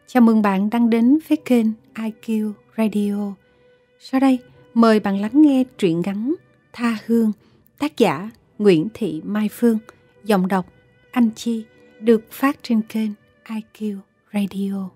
Chào mừng bạn đang đến với kênh IQ Radio. Sau đây, mời bạn lắng nghe truyện ngắn Tha Hương, tác giả Nguyễn Thị Mai Phương, giọng đọc Anh Chi, được phát trên kênh IQ Radio.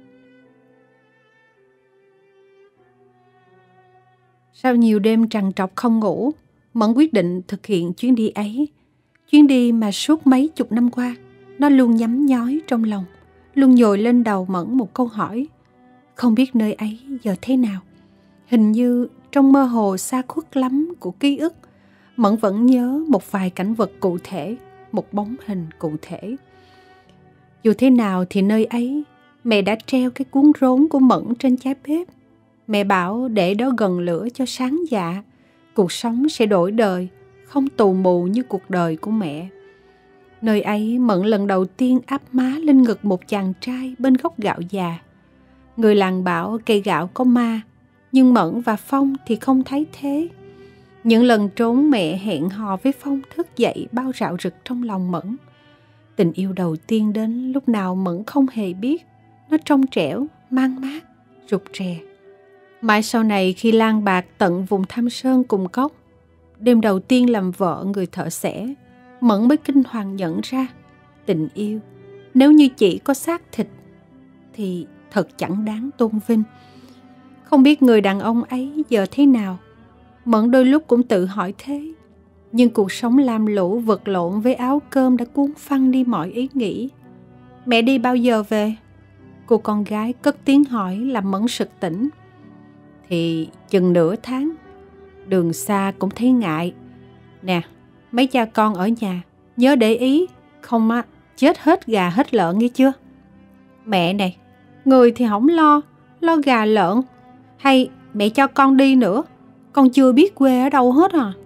Sau nhiều đêm trằn trọc không ngủ, Mẫn quyết định thực hiện chuyến đi ấy. Chuyến đi mà suốt mấy chục năm qua, nó luôn nhắm nhói trong lòng, luôn nhồi lên đầu Mẫn một câu hỏi. Không biết nơi ấy giờ thế nào. Hình như trong mơ hồ xa khuất lắm của ký ức, Mẫn vẫn nhớ một vài cảnh vật cụ thể, một bóng hình cụ thể. Dù thế nào thì nơi ấy, mẹ đã treo cái cuốn rốn của Mẫn trên trái bếp. Mẹ bảo để đó gần lửa cho sáng dạ, cuộc sống sẽ đổi đời, không tù mù như cuộc đời của mẹ. Nơi ấy Mẫn lần đầu tiên áp má lên ngực một chàng trai bên gốc gạo già. Người làng bảo cây gạo có ma, nhưng Mẫn và Phong thì không thấy thế. Những lần trốn mẹ hẹn hò với Phong thức dậy bao rạo rực trong lòng Mẫn. Tình yêu đầu tiên đến lúc nào Mẫn không hề biết. Nó trong trẻo, mang mát, rụt rè. Mãi sau này khi lang bạc tận vùng Tham Sơn cùng Cốc, đêm đầu tiên làm vợ người thợ xẻ, Mẫn mới kinh hoàng nhận ra tình yêu, nếu như chỉ có xác thịt thì thật chẳng đáng tôn vinh. Không biết người đàn ông ấy giờ thế nào, Mẫn đôi lúc cũng tự hỏi thế. Nhưng cuộc sống lam lũ vật lộn với áo cơm đã cuốn phăng đi mọi ý nghĩ. Mẹ đi bao giờ về? Cô con gái cất tiếng hỏi làm Mẫn sực tỉnh. Thì chừng nửa tháng. Đường xa cũng thấy ngại. Nè, mấy cha con ở nhà nhớ để ý, không á chết hết gà hết lợn nghe chưa? Mẹ này, người thì không lo gà lợn. Hay mẹ cho con đi nữa, con chưa biết quê ở đâu hết à?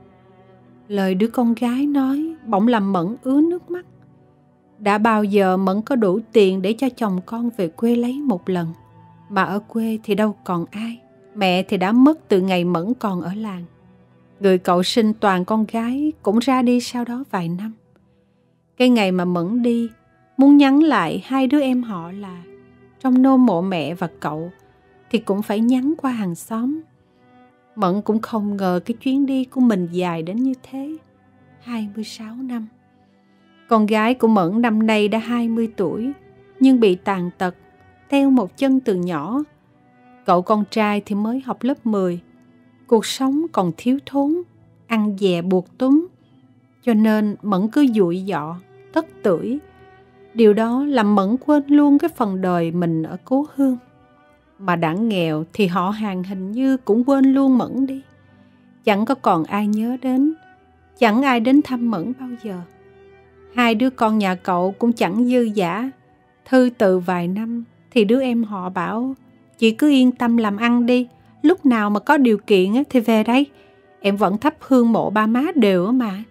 Lời đứa con gái nói bỗng làm Mẫn ứa nước mắt. Đã bao giờ Mẫn có đủ tiền để cho chồng con về quê lấy một lần, mà ở quê thì đâu còn ai. Mẹ thì đã mất từ ngày Mẫn còn ở làng. Người cậu sinh toàn con gái cũng ra đi sau đó vài năm. Cái ngày mà Mẫn đi, muốn nhắn lại hai đứa em họ là trong nôm mộ mẹ và cậu thì cũng phải nhắn qua hàng xóm. Mẫn cũng không ngờ cái chuyến đi của mình dài đến như thế. 26 năm. Con gái của Mẫn năm nay đã 20 tuổi, nhưng bị tàn tật, teo một chân từ nhỏ. Cậu con trai thì mới học lớp 10. Cuộc sống còn thiếu thốn, ăn dè buộc túm. Cho nên Mẫn cứ dụi dọ, tất tưởi. Điều đó làm Mẫn quên luôn cái phần đời mình ở cố hương. Mà đã nghèo thì họ hàng hình như cũng quên luôn Mẫn đi. Chẳng có còn ai nhớ đến, chẳng ai đến thăm Mẫn bao giờ. Hai đứa con nhà cậu cũng chẳng dư dả. Thư từ vài năm thì đứa em họ bảo chị cứ yên tâm làm ăn đi, lúc nào mà có điều kiện thì về đây, em vẫn thắp hương mộ ba má đều mà.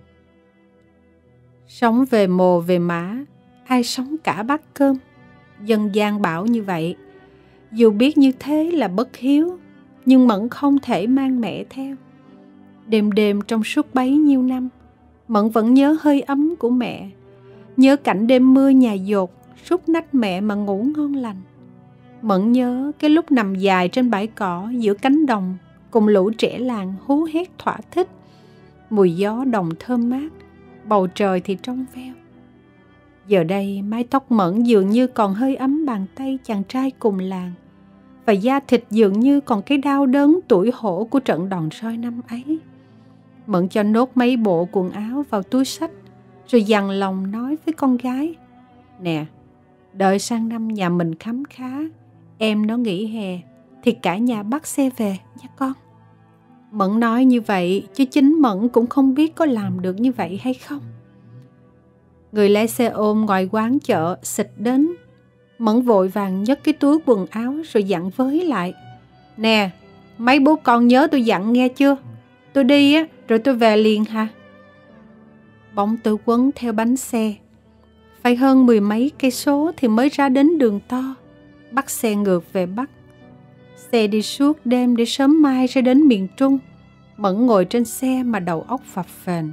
Sống về mồ về mả, ai sống cả bát cơm. Dân gian bảo như vậy. Dù biết như thế là bất hiếu, nhưng Mẫn không thể mang mẹ theo. Đêm đêm trong suốt bấy nhiêu năm, Mẫn vẫn nhớ hơi ấm của mẹ, nhớ cảnh đêm mưa nhà dột sút nách mẹ mà ngủ ngon lành. Mẫn nhớ cái lúc nằm dài trên bãi cỏ giữa cánh đồng cùng lũ trẻ làng hú hét thỏa thích. Mùi gió đồng thơm mát, bầu trời thì trong veo. Giờ đây mái tóc Mẫn dường như còn hơi ấm bàn tay chàng trai cùng làng, và da thịt dường như còn cái đau đớn tủi hổ của trận đòn roi năm ấy. Mẫn cho nốt mấy bộ quần áo vào túi xách, rồi dằn lòng nói với con gái. Nè, đợi sang năm nhà mình khấm khá, em nó nghỉ hè, thì cả nhà bắt xe về nha con. Mẫn nói như vậy, chứ chính Mẫn cũng không biết có làm được như vậy hay không. Người lái xe ôm ngoài quán chợ xịt đến. Mẫn vội vàng nhấc cái túi quần áo rồi dặn với lại. Nè, mấy bố con nhớ tôi dặn nghe chưa? Tôi đi á, rồi tôi về liền hả? Bóng tôi quấn theo bánh xe. Phải hơn 10 mấy cây số thì mới ra đến đường to, bắt xe ngược về Bắc. Xe đi suốt đêm để sớm mai ra đến miền Trung. Mẫn ngồi trên xe mà đầu óc phập phền.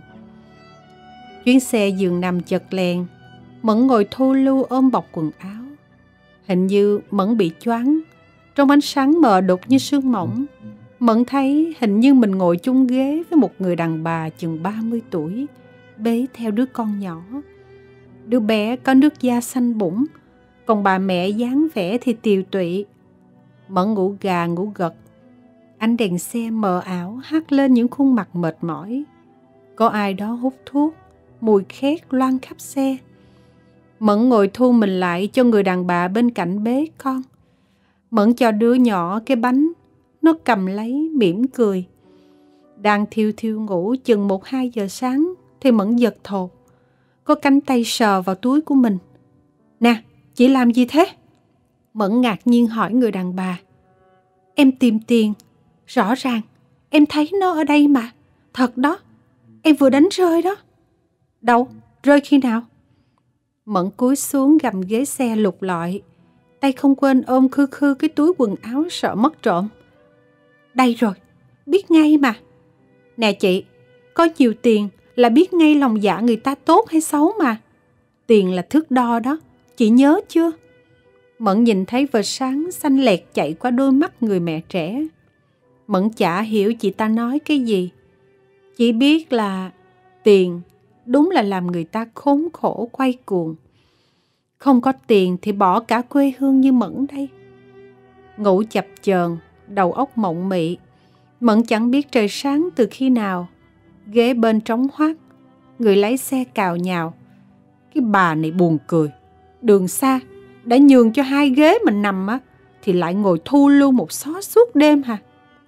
Chuyến xe giường nằm chật lèn. Mẫn ngồi thu lưu ôm bọc quần áo. Hình như Mẫn bị choáng. Trong ánh sáng mờ đục như sương mỏng, Mẫn thấy hình như mình ngồi chung ghế với một người đàn bà chừng 30 tuổi, bế theo đứa con nhỏ. Đứa bé có nước da xanh bủng, còn bà mẹ dáng vẻ thì tiều tụy. Mẫn ngủ gà ngủ gật. Ánh đèn xe mờ ảo hắt lên những khuôn mặt mệt mỏi. Có ai đó hút thuốc, mùi khét loang khắp xe. Mẫn ngồi thu mình lại cho người đàn bà bên cạnh bế con. Mẫn cho đứa nhỏ cái bánh, nó cầm lấy mỉm cười. Đang thiêu thiêu ngủ chừng 1-2 giờ sáng thì Mẫn giật thột. Có cánh tay sờ vào túi của mình. Nè, chị làm gì thế? Mẫn ngạc nhiên hỏi người đàn bà. Em tìm tiền. Rõ ràng, em thấy nó ở đây mà. Thật đó, em vừa đánh rơi đó. Đâu, rơi khi nào? Mẫn cúi xuống gầm ghế xe lục lọi. Tay không quên ôm khư khư cái túi quần áo sợ mất trộm. Đây rồi, biết ngay mà. Nè chị, có nhiều tiền là biết ngay lòng dạ người ta tốt hay xấu mà. Tiền là thước đo đó, chị nhớ chưa? Mẫn nhìn thấy vệt sáng xanh lẹt chạy qua đôi mắt người mẹ trẻ. Mẫn chả hiểu chị ta nói cái gì. Chỉ biết là tiền đúng là làm người ta khốn khổ quay cuồng. Không có tiền thì bỏ cả quê hương như Mẫn đây. Ngủ chập chờn, đầu óc mộng mị. Mẫn chẳng biết trời sáng từ khi nào. Ghế bên trống hoác, người lái xe cào nhào. Cái bà này buồn cười. Đường xa, đã nhường cho 2 ghế mình nằm á, thì lại ngồi thu lưu một xó suốt đêm hả?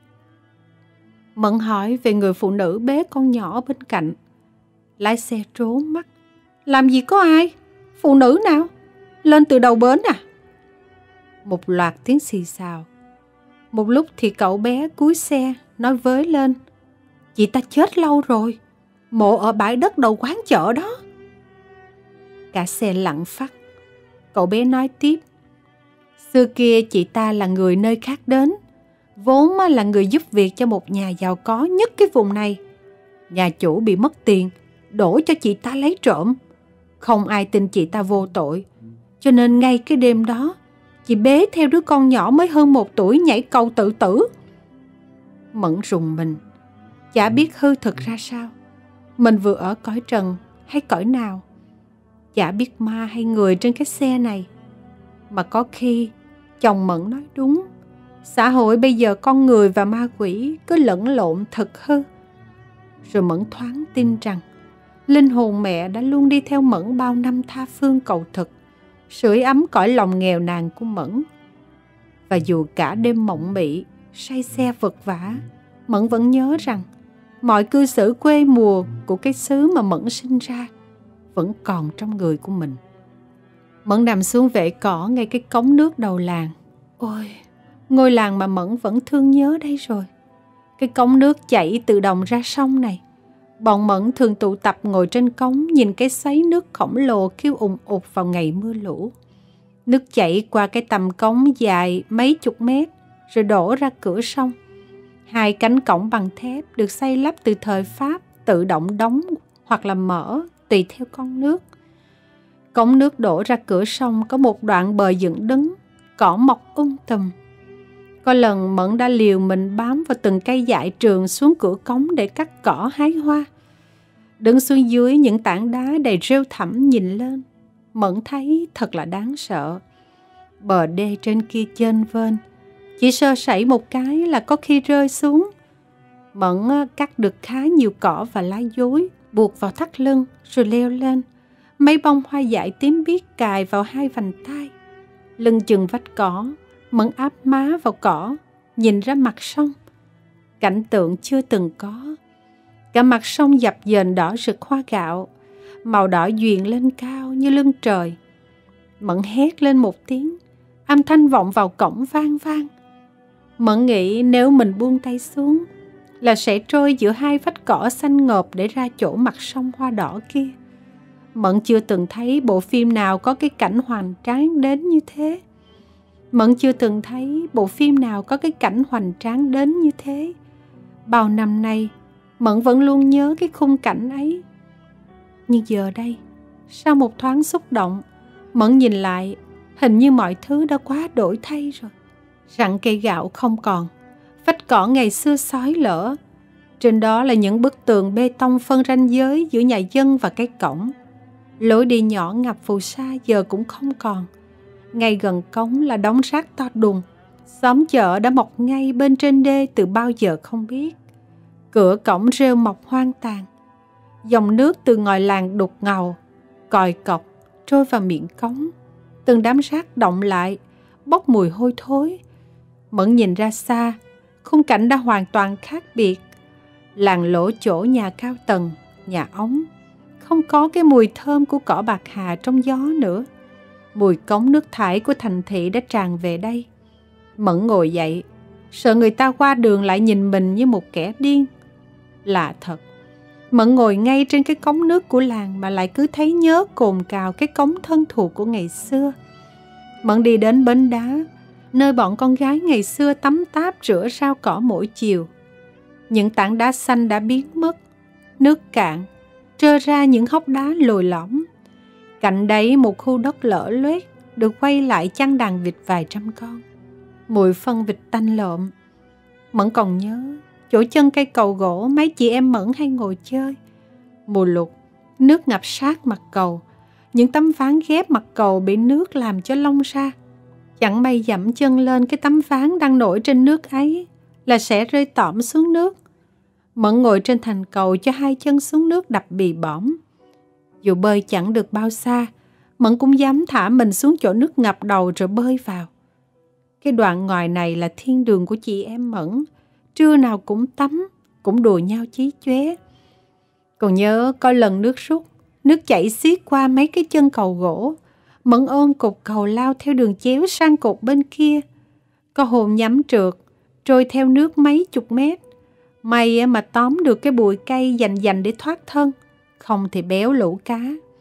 Mẫn hỏi về người phụ nữ bế con nhỏ bên cạnh. Lái xe trốn mắt. Làm gì có ai? Phụ nữ nào? Lên từ đầu bến à? Một loạt tiếng xì xào. Một lúc thì cậu bé cúi xe nói với lên. Chị ta chết lâu rồi. Mộ ở bãi đất đầu quán chợ đó. Cả xe lặng phắt. Cậu bé nói tiếp. Xưa kia chị ta là người nơi khác đến. Vốn là người giúp việc cho một nhà giàu có nhất cái vùng này. Nhà chủ bị mất tiền, đổ cho chị ta lấy trộm. Không ai tin chị ta vô tội. Cho nên ngay cái đêm đó, chị bế theo đứa con nhỏ mới hơn 1 tuổi nhảy cầu tự tử. Mẫn rùng mình. Chả biết hư thực ra sao. Mình vừa ở cõi trần hay cõi nào. Chả biết ma hay người trên cái xe này. Mà có khi chồng Mẫn nói đúng. Xã hội bây giờ con người và ma quỷ cứ lẫn lộn thật hư. Rồi Mẫn thoáng tin rằng linh hồn mẹ đã luôn đi theo Mẫn bao năm tha phương cầu thực, sưởi ấm cõi lòng nghèo nàn của Mẫn. Và dù cả đêm mộng mị, say xe vật vã, Mẫn vẫn nhớ rằng mọi cư xử quê mùa của cái xứ mà Mẫn sinh ra vẫn còn trong người của mình. Mẫn nằm xuống vệ cỏ ngay cái cống nước đầu làng. Ôi, ngôi làng mà Mẫn vẫn thương nhớ đây rồi. Cái cống nước chảy từ đồng ra sông này. Bọn Mẫn thường tụ tập ngồi trên cống nhìn cái xoáy nước khổng lồ kêu ùng ục vào ngày mưa lũ. Nước chảy qua cái tầm cống dài mấy chục mét rồi đổ ra cửa sông. 2 cánh cổng bằng thép được xây lắp từ thời Pháp tự động đóng hoặc là mở tùy theo con nước. Cống nước đổ ra cửa sông có một đoạn bờ dựng đứng, cỏ mọc tùm. Có lần Mẫn đã liều mình bám vào từng cây dại trường xuống cửa cống để cắt cỏ hái hoa. Đứng xuống dưới những tảng đá đầy rêu thẳm nhìn lên, Mẫn thấy thật là đáng sợ. Bờ đê trên kia chênh vênh, chỉ sơ sẩy một cái là có khi rơi xuống. Mẫn cắt được khá nhiều cỏ và lá dối, buộc vào thắt lưng rồi leo lên. Mấy bông hoa dại tím biếc cài vào 2 vành tai. Lưng chừng vách cỏ, Mẫn áp má vào cỏ, nhìn ra mặt sông. Cảnh tượng chưa từng có. Cả mặt sông dập dềnh đỏ rực hoa gạo, màu đỏ duyên lên cao như lưng trời. Mẫn hét lên một tiếng, âm thanh vọng vào cổng vang vang. Mẫn nghĩ nếu mình buông tay xuống là sẽ trôi giữa 2 vách cỏ xanh ngợp để ra chỗ mặt sông hoa đỏ kia. Mẫn chưa từng thấy bộ phim nào có cái cảnh hoành tráng đến như thế. Mẫn chưa từng thấy bộ phim nào có cái cảnh hoành tráng đến như thế. Bao năm nay, Mẫn vẫn luôn nhớ cái khung cảnh ấy. Nhưng giờ đây, sau một thoáng xúc động, Mẫn nhìn lại Hình như mọi thứ đã quá đổi thay rồi. Rặng cây gạo không còn, vách cỏ ngày xưa xói lở. Trên đó là những bức tường bê tông phân ranh giới giữa nhà dân và cái cổng. Lối đi nhỏ ngập phù sa giờ cũng không còn. Ngay gần cống là đống rác to đùng. Xóm chợ đã mọc ngay bên trên đê từ bao giờ không biết. Cửa cổng rêu mọc hoang tàn. Dòng nước từ ngoài làng đục ngầu, còi cọc trôi vào miệng cống. Từng đám rác đọng lại, bốc mùi hôi thối. Mẫn nhìn ra xa, khung cảnh đã hoàn toàn khác biệt. Làng lỗ chỗ nhà cao tầng, nhà ống, không có cái mùi thơm của cỏ bạc hà trong gió nữa. Mùi cống nước thải của thành thị đã tràn về đây. Mẫn ngồi dậy, sợ người ta qua đường lại nhìn mình như một kẻ điên. Lạ thật, Mẫn ngồi ngay trên cái cống nước của làng mà lại cứ thấy nhớ cồn cào cái cống thân thuộc của ngày xưa. Mẫn đi đến bến đá, nơi bọn con gái ngày xưa tắm táp rửa rau cỏ mỗi chiều. Những tảng đá xanh đã biến mất, nước cạn, trơ ra những hốc đá lồi lõm. Cạnh đấy một khu đất lở loét được quay lại chăn đàn vịt vài trăm con. Mùi phân vịt tanh lợm. Mẫn còn nhớ chỗ chân cây cầu gỗ mấy chị em Mẫn hay ngồi chơi. Mùa lụt, nước ngập sát mặt cầu. Những tấm ván ghép mặt cầu bị nước làm cho lông ra. Chẳng may dẫm chân lên cái tấm ván đang nổi trên nước ấy là sẽ rơi tõm xuống nước. Mẫn ngồi trên thành cầu cho hai chân xuống nước đập bì bõm. Dù bơi chẳng được bao xa, Mẫn cũng dám thả mình xuống chỗ nước ngập đầu rồi bơi vào. Cái đoạn ngoài này là thiên đường của chị em Mẫn. Trưa nào cũng tắm, cũng đùa nhau chí chóe. Còn nhớ có lần nước rút, nước chảy xiết qua mấy cái chân cầu gỗ. Mẫn ôm cột cầu lao theo đường chéo sang cột bên kia. Có hôm nhắm trượt, trôi theo nước mấy chục mét. May mà tóm được cái bụi cây dành để thoát thân, không thì béo lũ cá.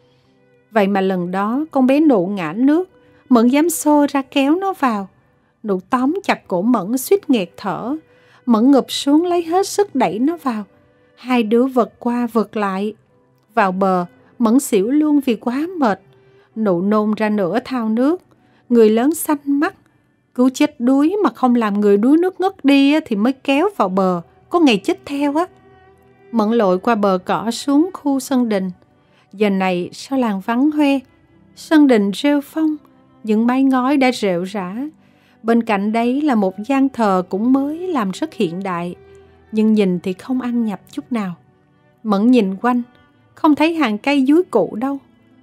Vậy mà lần đó con bé Nụ ngã nước, Mẫn dám xô ra kéo nó vào. Nụ tóm chặt cổ Mẫn suýt nghẹt thở. Mẫn ngụp xuống lấy hết sức đẩy nó vào. Hai đứa vật qua vật lại. Vào bờ, Mẫn xỉu luôn vì quá mệt. Nụ nôn ra nửa thao nước. Người lớn xanh mắt. Cứu chết đuối mà không làm người đuối nước ngất đi thì mới kéo vào bờ. Có ngày chết theo á. Mẫn lội qua bờ cỏ xuống khu sân đình. Giờ này sao làng vắng hoe. Sân đình rêu phong. Những mái ngói đã rệu rã. Bên cạnh đấy là một gian thờ cũng mới làm rất hiện đại. Nhưng nhìn thì không ăn nhập chút nào. Mẫn nhìn quanh, không thấy hàng cây dúi cụ đâu.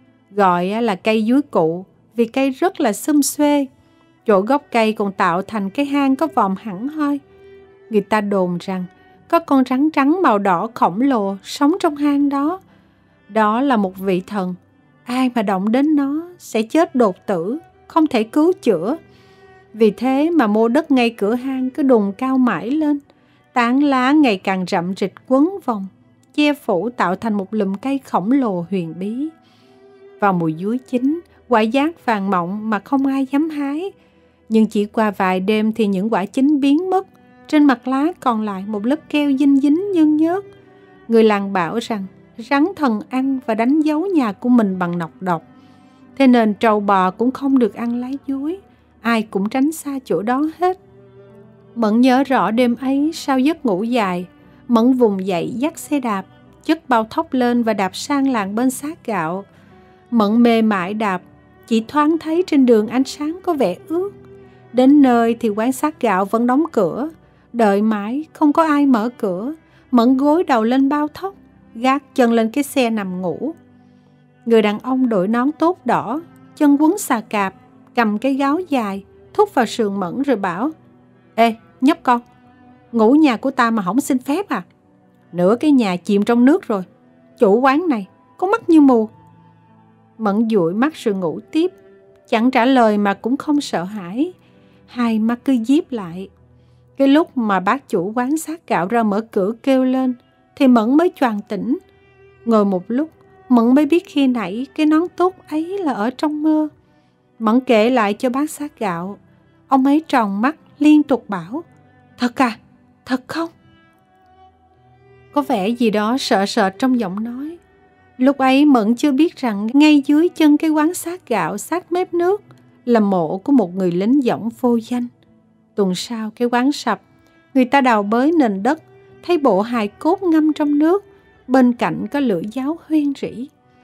Gọi là cây dúi cụ vì cây rất là xum xuê. Chỗ gốc cây còn tạo thành cái hang có vòm hẳn hoi. Người ta đồn rằng có con rắn trắng màu đỏ khổng lồ sống trong hang đó. Đó là một vị thần. Ai mà động đến nó sẽ chết đột tử, không thể cứu chữa. Vì thế mà mô đất ngay cửa hang cứ đùng cao mãi lên. Tán lá ngày càng rậm rịch quấn vòng, che phủ tạo thành một lùm cây khổng lồ huyền bí. Vào mùa dúi chín, quả giác vàng mọng mà không ai dám hái. Nhưng chỉ qua vài đêm thì những quả chín biến mất. Trên mặt lá còn lại một lớp keo dinh dính nhơn nhớt. Người làng bảo rằng rắn thần ăn và đánh dấu nhà của mình bằng nọc độc. Thế nên trâu bò cũng không được ăn lá dúi. Ai cũng tránh xa chỗ đó hết. Mẫn nhớ rõ đêm ấy sau giấc ngủ dài, Mẫn vùng dậy dắt xe đạp, chất bao thóc lên và đạp sang làng bên xác gạo. Mẫn mê mải đạp, chỉ thoáng thấy trên đường ánh sáng có vẻ ướt. Đến nơi thì quán xác gạo vẫn đóng cửa. Đợi mãi không có ai mở cửa. Mẫn gối đầu lên bao thóc, gác chân lên cái xe nằm ngủ. Người đàn ông đội nón tốt đỏ, chân quấn xà cạp, cầm cái gáo dài, thúc vào sườn Mẫn rồi bảo: Ê, nhóc con, ngủ nhà của ta mà không xin phép à? Nửa cái nhà chìm trong nước rồi. Chủ quán này có mắt như mù. Mẫn dụi mắt rồi ngủ tiếp, chẳng trả lời mà cũng không sợ hãi. Hai mắt cứ díp lại. Cái lúc mà bác chủ quán xác gạo ra mở cửa kêu lên thì Mẫn mới choàng tỉnh. Ngồi một lúc, Mẫn mới biết khi nãy cái nón tốt ấy là ở trong mơ. Mẫn kể lại cho bác xác gạo. Ông ấy tròn mắt liên tục bảo: Thật à? Thật không? Có vẻ gì đó sợ sợ trong giọng nói. Lúc ấy Mẫn chưa biết rằng ngay dưới chân cái quán xác gạo sát mép nước là mộ của một người lính dõng vô danh. Tuần sau cái quán sập, người ta đào bới nền đất, thấy bộ hài cốt ngâm trong nước, bên cạnh có lửa giáo huyên rỉ.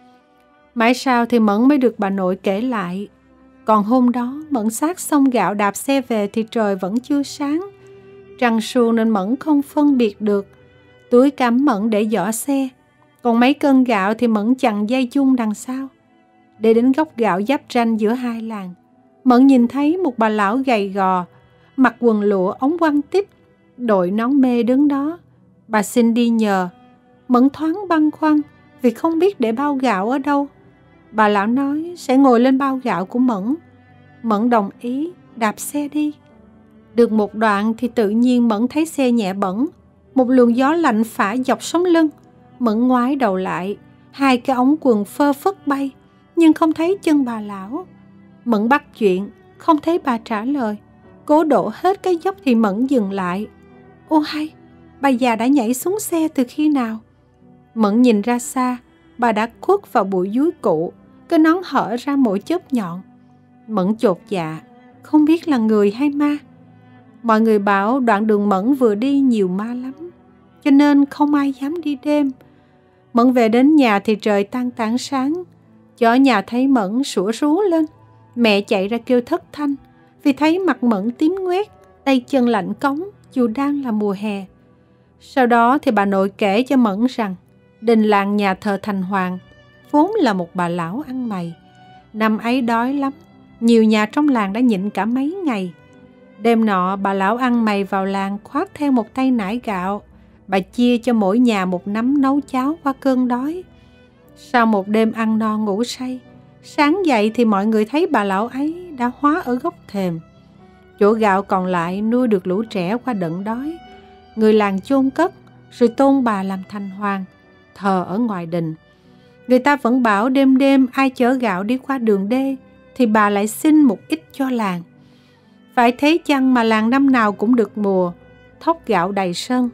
Mãi sau thì Mẫn mới được bà nội kể lại. Còn hôm đó Mẫn xát xong gạo đạp xe về thì trời vẫn chưa sáng. Trăng suông nên Mẫn không phân biệt được. Túi cắm Mẫn để giỏ xe, còn mấy cân gạo thì Mẫn chằng dây chung đằng sau. Để đến góc gạo giáp ranh giữa hai làng, Mẫn nhìn thấy một bà lão gầy gò, mặc quần lụa ống quăng tít, đội nón mê đứng đó. Bà xin đi nhờ. Mẫn thoáng băn khoăn vì không biết để bao gạo ở đâu. Bà lão nói sẽ ngồi lên bao gạo của Mẫn. Mẫn đồng ý, đạp xe đi. Được một đoạn thì tự nhiên Mẫn thấy xe nhẹ bẫng, một luồng gió lạnh phả dọc sống lưng. Mẫn ngoái đầu lại, hai cái ống quần phơ phất bay, nhưng không thấy chân bà lão. Mẫn bắt chuyện, không thấy bà trả lời. Cố đổ hết cái dốc thì Mẫn dừng lại. Ô hay, bà già đã nhảy xuống xe từ khi nào? Mẫn nhìn ra xa, bà đã khuất vào bụi dúi cụ, cái nón hở ra mỗi chớp nhọn. Mẫn chột dạ, không biết là người hay ma. Mọi người bảo đoạn đường Mẫn vừa đi nhiều ma lắm, cho nên không ai dám đi đêm. Mẫn về đến nhà thì trời tan tảng sáng. Chó nhà thấy Mẫn sủa rú lên. Mẹ chạy ra kêu thất thanh vì thấy mặt Mẫn tím ngoét, tay chân lạnh cống dù đang là mùa hè. Sau đó thì bà nội kể cho Mẫn rằng đình làng nhà thờ Thành Hoàng vốn là một bà lão ăn mày. Năm ấy đói lắm, nhiều nhà trong làng đã nhịn cả mấy ngày. Đêm nọ bà lão ăn mày vào làng khoác theo một tay nải gạo. Bà chia cho mỗi nhà một nắm nấu cháo qua cơn đói. Sau một đêm ăn no ngủ say, sáng dậy thì mọi người thấy bà lão ấy đã hóa ở góc thềm. Chỗ gạo còn lại nuôi được lũ trẻ qua đợt đói. Người làng chôn cất rồi tôn bà làm thành hoàng, thờ ở ngoài đình. Người ta vẫn bảo đêm đêm ai chở gạo đi qua đường đê thì bà lại xin một ít cho làng. Phải thế chăng mà làng năm nào cũng được mùa, thóc gạo đầy sân.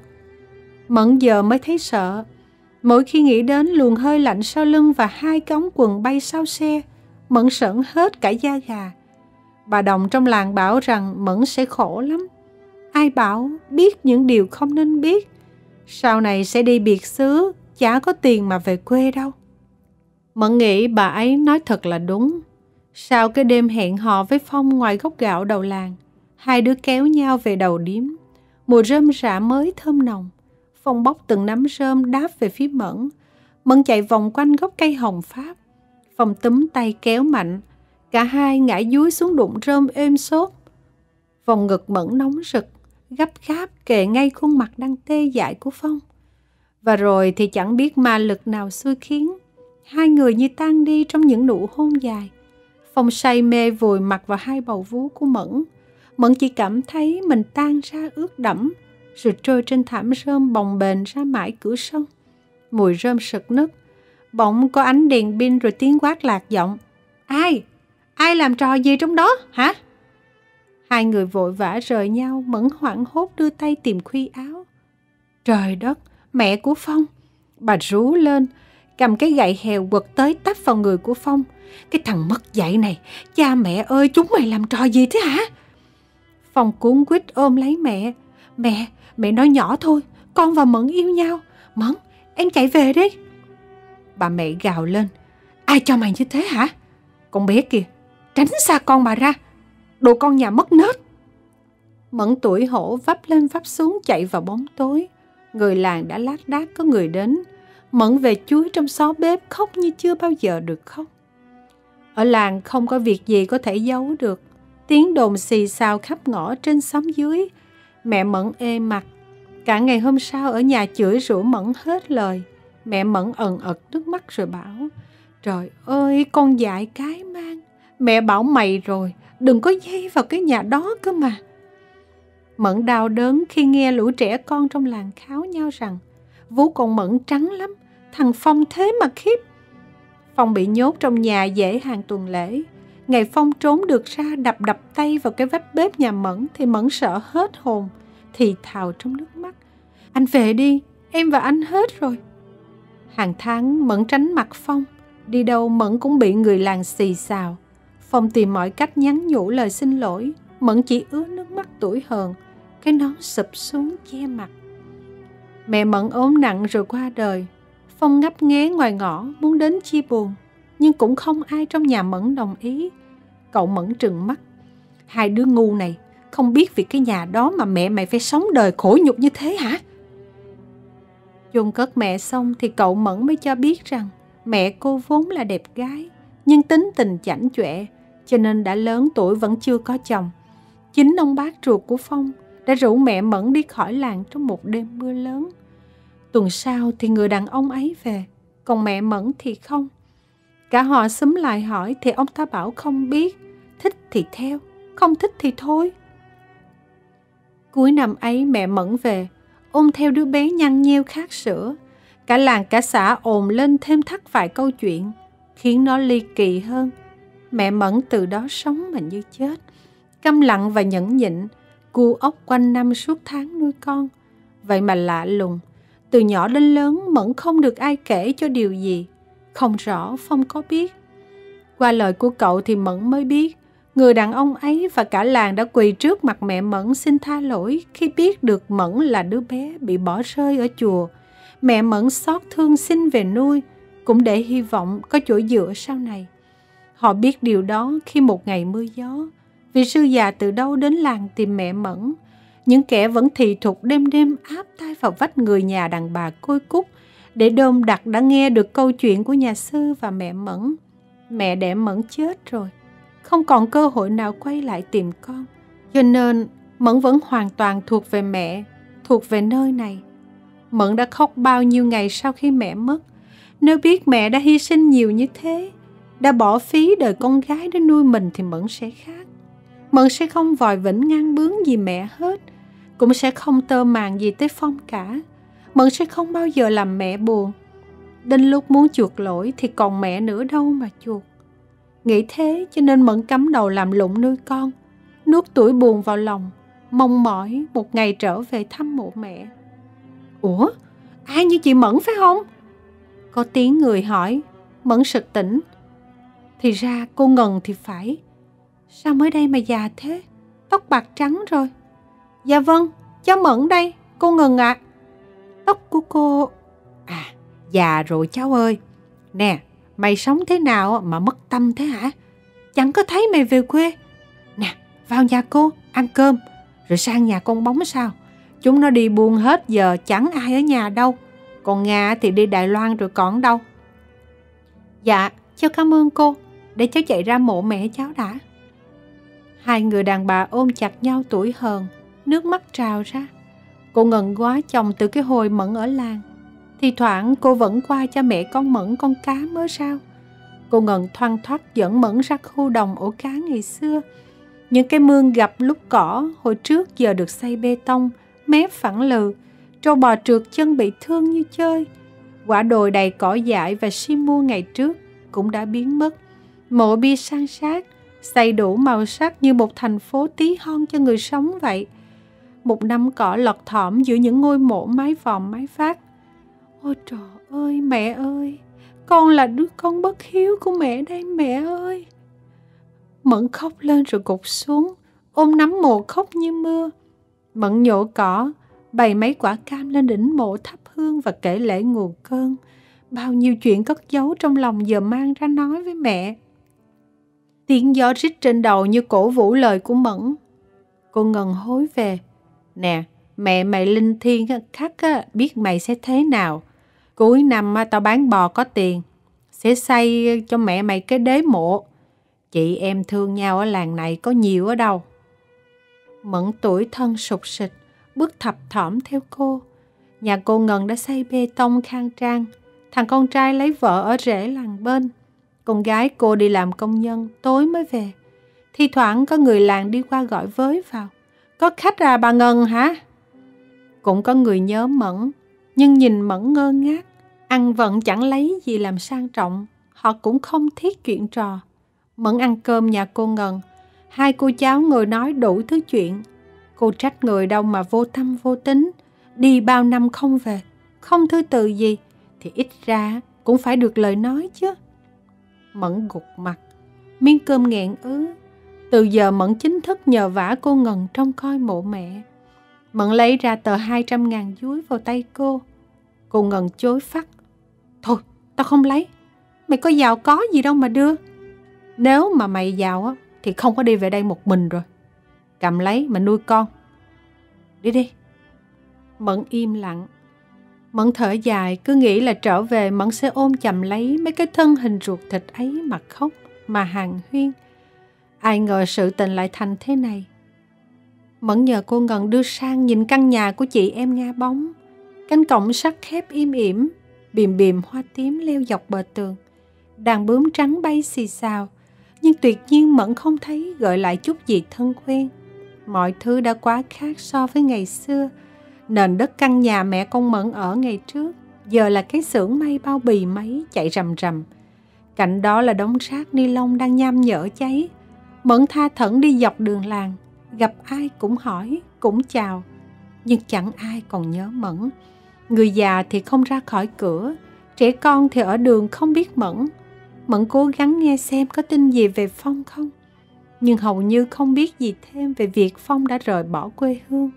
Mẫn giờ mới thấy sợ. Mỗi khi nghĩ đến luồng hơi lạnh sau lưng và hai cái ống quần bay sau xe, Mẫn sởn hết cả da gà. Bà đồng trong làng bảo rằng Mẫn sẽ khổ lắm. Ai bảo biết những điều không nên biết. Sau này sẽ đi biệt xứ, chả có tiền mà về quê đâu. Mẫn nghĩ bà ấy nói thật là đúng. Sau cái đêm hẹn hò với Phong ngoài gốc gạo đầu làng, hai đứa kéo nhau về đầu điếm. Mùi rơm rạ mới thơm nồng. Phong bóc từng nắm rơm đáp về phía Mẫn. Mẫn chạy vòng quanh gốc cây hồng pháp. Phong túm tay kéo mạnh. Cả hai ngã dúi xuống đụng rơm êm xốp. Vòng ngực Mẫn nóng rực, gấp gáp kề ngay khuôn mặt đang tê dại của Phong. Và rồi thì chẳng biết ma lực nào xui khiến hai người như tan đi trong những nụ hôn dài. Phong say mê vùi mặt vào hai bầu vú của Mẫn. Mẫn chỉ cảm thấy mình tan ra ướt đẫm, rồi trôi trên thảm rơm bồng bềnh ra mãi cửa sông. Mùi rơm sực nức. Bỗng có ánh đèn pin rồi tiếng quát lạc giọng. Ai? Ai làm trò gì trong đó hả? Hai người vội vã rời nhau. Mẫn hoảng hốt đưa tay tìm khuy áo. Trời đất, mẹ của Phong! Bà rú lên, cầm cái gậy hèo quật tới tấp vào người của Phong. Cái thằng mất dạy này, cha mẹ ơi, chúng mày làm trò gì thế hả? Phong cuống quýt ôm lấy mẹ. Mẹ nói nhỏ thôi, con và Mẫn yêu nhau. Mẫn, em chạy về đi. Bà mẹ gào lên. Ai cho mày như thế hả? Con bé kìa, tránh xa con bà ra, đồ con nhà mất nết. Mẫn tủi hổ vấp lên vấp xuống chạy vào bóng tối. Người làng đã lác đác có người đến. Mẫn về chuối trong xó bếp khóc như chưa bao giờ được khóc. Ở làng không có việc gì có thể giấu được. Tiếng đồn xì xào khắp ngõ trên xóm dưới. Mẹ Mẫn ê mặt. Cả ngày hôm sau ở nhà chửi rủa Mẫn hết lời. Mẹ Mẫn ẩn ật nước mắt rồi bảo. Trời ơi, con dại cái mang. Mẹ bảo mày rồi, đừng có dây vào cái nhà đó cơ mà. Mẫn đau đớn khi nghe lũ trẻ con trong làng kháo nhau rằng vú con Mẫn trắng lắm, thằng Phong thế mà khiếp. Phong bị nhốt trong nhà dễ hàng tuần lễ. Ngày Phong trốn được ra đập tay vào cái vách bếp nhà Mẫn thì Mẫn sợ hết hồn, thì thào trong nước mắt. Anh về đi, em và anh hết rồi. Hàng tháng Mẫn tránh mặt Phong, đi đâu Mẫn cũng bị người làng xì xào. Phong tìm mọi cách nhắn nhủ lời xin lỗi. Mẫn chỉ ứa nước mắt tủi hờn. Cái nón sụp xuống che mặt. Mẹ Mẫn ốm nặng rồi qua đời. Phong ngấp nghé ngoài ngõ muốn đến chia buồn, nhưng cũng không ai trong nhà Mẫn đồng ý. Cậu Mẫn trừng mắt: hai đứa ngu này, không biết vì cái nhà đó mà mẹ mày phải sống đời khổ nhục như thế hả? Chôn cất mẹ xong thì cậu Mẫn mới cho biết rằng mẹ cô vốn là đẹp gái, nhưng tính tình chảnh chọe, cho nên đã lớn tuổi vẫn chưa có chồng. Chính ông bác ruột của Phong đã rủ mẹ Mẫn đi khỏi làng trong một đêm mưa lớn. Tuần sau thì người đàn ông ấy về, còn mẹ Mẫn thì không. Cả họ xúm lại hỏi thì ông ta bảo không biết, thích thì theo, không thích thì thôi. Cuối năm ấy mẹ Mẫn về, ôm theo đứa bé nhăn nheo khát sữa. Cả làng cả xã ồn lên thêm thắt vài câu chuyện, khiến nó ly kỳ hơn. Mẹ Mẫn từ đó sống mà như chết, câm lặng và nhẫn nhịn, cu ốc quanh năm suốt tháng nuôi con. Vậy mà lạ lùng, từ nhỏ đến lớn Mẫn không được ai kể cho điều gì. Không rõ Phong có biết. Qua lời của cậu thì Mẫn mới biết, người đàn ông ấy và cả làng đã quỳ trước mặt mẹ Mẫn xin tha lỗi khi biết được Mẫn là đứa bé bị bỏ rơi ở chùa. Mẹ Mẫn xót thương xin về nuôi, cũng để hy vọng có chỗ dựa sau này. Họ biết điều đó khi một ngày mưa gió, vị sư già từ đâu đến làng tìm mẹ Mẫn. Những kẻ vẫn thì thục đêm đêm áp tay vào vách người nhà đàn bà côi cút, để đôn đặc đã nghe được câu chuyện của nhà sư và mẹ Mẫn. Mẹ đẻ Mẫn chết rồi, không còn cơ hội nào quay lại tìm con. Cho nên Mẫn vẫn hoàn toàn thuộc về mẹ, thuộc về nơi này. Mẫn đã khóc bao nhiêu ngày sau khi mẹ mất. Nếu biết mẹ đã hy sinh nhiều như thế, đã bỏ phí đời con gái để nuôi mình thì Mẫn sẽ khác. Mẫn sẽ không vòi vĩnh ngang bướng gì mẹ hết, cũng sẽ không tơ màng gì tới Phong cả. Mẫn sẽ không bao giờ làm mẹ buồn. Đến lúc muốn chuộc lỗi thì còn mẹ nữa đâu mà chuộc. Nghĩ thế cho nên Mẫn cắm đầu làm lụng nuôi con, nuốt tuổi buồn vào lòng, mong mỏi một ngày trở về thăm mộ mẹ. Ủa, ai như chị Mẫn phải không? Có tiếng người hỏi. Mẫn sực tỉnh. Thì ra cô Ngân thì phải. Sao mới đây mà già thế? Tóc bạc trắng rồi. Dạ vâng, cháu Mẫn đây, cô Ngân ạ. Tóc của cô... À, già rồi cháu ơi. Nè, mày sống thế nào mà mất tâm thế hả? Chẳng có thấy mày về quê. Nè, vào nhà cô, ăn cơm, rồi sang nhà con Bóng sao? Chúng nó đi buôn hết giờ, chẳng ai ở nhà đâu. Còn Nga thì đi Đài Loan rồi còn đâu. Dạ, cháu cảm ơn cô. Để cháu chạy ra mộ mẹ cháu đã. Hai người đàn bà ôm chặt nhau tủi hờn, nước mắt trào ra. Cô Ngân quá chồng từ cái hồi Mẫn ở làng. Thì thoảng cô vẫn qua cho mẹ con Mẫn con cá mới sao. Cô Ngân thoăn thoắt dẫn Mẫn ra khu đồng ổ cá ngày xưa. Những cái mương gặp lúc cỏ hồi trước giờ được xây bê tông, mép phẳng lừ, trâu bò trượt chân bị thương như chơi. Quả đồi đầy cỏ dại và xi mua ngày trước cũng đã biến mất. Mộ bia san sát, xây đủ màu sắc như một thành phố tí hon cho người sống vậy. Một nắm cỏ lọt thỏm giữa những ngôi mộ mái vòm mái phát. Ôi trời ơi, mẹ ơi, con là đứa con bất hiếu của mẹ đây mẹ ơi. Mẫn khóc lên rồi gục xuống, ôm nắm mộ khóc như mưa. Mẫn nhổ cỏ, bày mấy quả cam lên đỉnh mộ thắp hương và kể lể nguồn cơn. Bao nhiêu chuyện cất giấu trong lòng giờ mang ra nói với mẹ. Tiếng gió rít trên đầu như cổ vũ lời của Mẫn. Cô Ngân hối về. Nè, mẹ mày linh thiêng khắc biết mày sẽ thế nào. Cuối năm tao bán bò có tiền, sẽ xây cho mẹ mày cái đế mộ. Chị em thương nhau ở làng này có nhiều ở đâu. Mẫn tủi thân sụt sịch, bước thập thỏm theo cô. Nhà cô Ngân đã xây bê tông khang trang. Thằng con trai lấy vợ ở rễ làng bên. Con gái cô đi làm công nhân, tối mới về. Thi thoảng có người làng đi qua gọi với vào. Có khách à bà Ngân hả? Cũng có người nhớ Mẫn, nhưng nhìn Mẫn ngơ ngác. Ăn vận chẳng lấy gì làm sang trọng. Họ cũng không thiết chuyện trò. Mẫn ăn cơm nhà cô Ngân. Hai cô cháu ngồi nói đủ thứ chuyện. Cô trách người đâu mà vô tâm vô tính. Đi bao năm không về, không thư từ gì, thì ít ra cũng phải được lời nói chứ. Mẫn gục mặt. miếng cơm nghẹn ứ. Từ giờ Mẫn chính thức nhờ vả cô Ngân trông coi mộ mẹ. Mẫn lấy ra tờ 200.000 dúi vào tay cô. Cô Ngân chối phắt. Thôi, tao không lấy. Mày có giàu có gì đâu mà đưa. Nếu mà mày giàu á thì không có đi về đây một mình rồi. Cầm lấy mà nuôi con. Đi đi. Mẫn im lặng. Mẫn thở dài, cứ nghĩ là trở về Mẫn sẽ ôm chầm lấy mấy cái thân hình ruột thịt ấy mà khóc, mà hàn huyên. Ai ngờ sự tình lại thành thế này. Mẫn nhờ cô Ngân đưa sang nhìn căn nhà của chị em Nga Bóng. Cánh cổng sắt khép im ỉm, bìm bìm hoa tím leo dọc bờ tường. Đàn bướm trắng bay xì xào, nhưng tuyệt nhiên Mẫn không thấy gợi lại chút gì thân quen. Mọi thứ đã quá khác so với ngày xưa. Nền đất căn nhà mẹ con Mẫn ở ngày trước giờ là cái xưởng may bao bì máy chạy rầm rầm. Cạnh đó là đống rác ni lông đang nham nhở cháy. Mẫn tha thẩn đi dọc đường làng, gặp ai cũng hỏi, cũng chào, nhưng chẳng ai còn nhớ Mẫn. Người già thì không ra khỏi cửa, trẻ con thì ở đường không biết Mẫn. Mẫn cố gắng nghe xem có tin gì về Phong không, nhưng hầu như không biết gì thêm về việc Phong đã rời bỏ quê hương.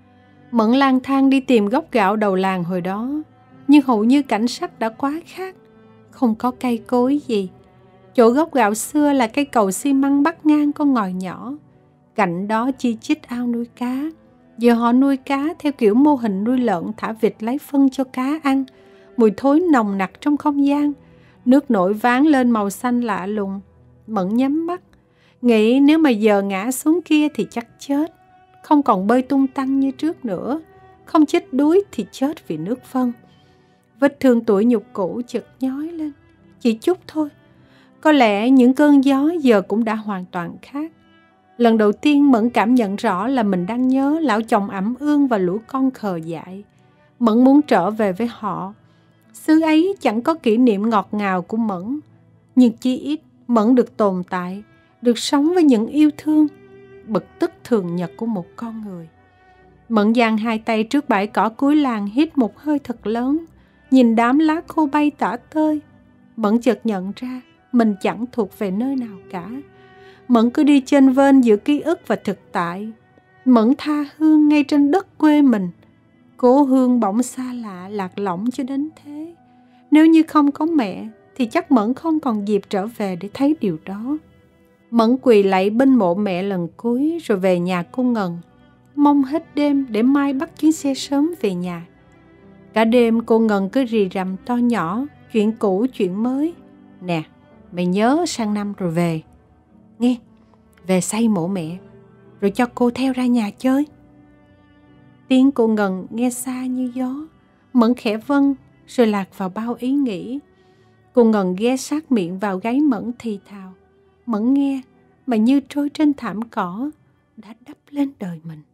Mẫn lang thang đi tìm gốc gạo đầu làng hồi đó, nhưng hầu như cảnh sắc đã quá khác, không có cây cối gì. Chỗ gốc gạo xưa là cây cầu xi măng bắc ngang con ngòi nhỏ, cạnh đó chi chít ao nuôi cá. Giờ họ nuôi cá theo kiểu mô hình nuôi lợn thả vịt lấy phân cho cá ăn. Mùi thối nồng nặc trong không gian, nước nổi váng lên màu xanh lạ lùng. Mẫn nhắm mắt, nghĩ nếu mà giờ ngã xuống kia thì chắc chết. Không còn bơi tung tăng như trước nữa, không chết đuối thì chết vì nước phân. Vết thương tủi nhục cũ chợt nhói lên, chỉ chút thôi. Có lẽ những cơn gió giờ cũng đã hoàn toàn khác. Lần đầu tiên Mẫn cảm nhận rõ là mình đang nhớ lão chồng ẵm ương và lũ con khờ dại. Mẫn muốn trở về với họ. Xứ ấy chẳng có kỷ niệm ngọt ngào của Mẫn, nhưng chí ít Mẫn được tồn tại, được sống với những yêu thương, bực tức thường nhật của một con người. Mẫn dang hai tay trước bãi cỏ cuối làng, hít một hơi thật lớn, nhìn đám lá khô bay tả tơi. Mẫn chợt nhận ra mình chẳng thuộc về nơi nào cả. Mẫn cứ đi chênh vênh giữa ký ức và thực tại. Mẫn tha hương ngay trên đất quê mình. Cố hương bỗng xa lạ, lạc lõng cho đến thế. Nếu như không có mẹ thì chắc Mẫn không còn dịp trở về để thấy điều đó. Mẫn quỳ lạy bên mộ mẹ lần cuối rồi về nhà cô Ngân, mong hết đêm để mai bắt chuyến xe sớm về nhà. Cả đêm cô Ngân cứ rì rầm to nhỏ, chuyện cũ chuyện mới. Nè, mày nhớ sang năm rồi về nghe, về xây mộ mẹ rồi cho cô theo ra nhà chơi. Tiếng cô Ngân nghe xa như gió. Mẫn khẽ vâng rồi lạc vào bao ý nghĩ. Cô Ngân ghé sát miệng vào gáy Mẫn thì thào. Mẫn nghe mà như trôi trên thảm cỏ đã đắp lên đời mình.